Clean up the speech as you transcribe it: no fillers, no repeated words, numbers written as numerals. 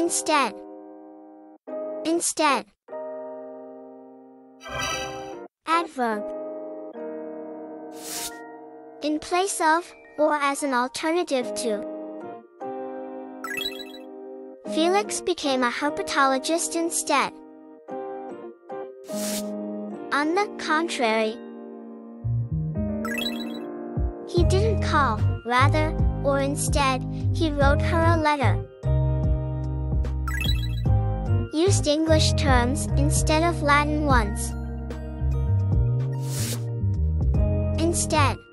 Instead. Instead. Adverb. In place of, or as an alternative to. Felix became a herpetologist instead. On the contrary. He didn't call, rather, or instead, he wrote her a letter. Used English terms instead of Latin ones. Instead.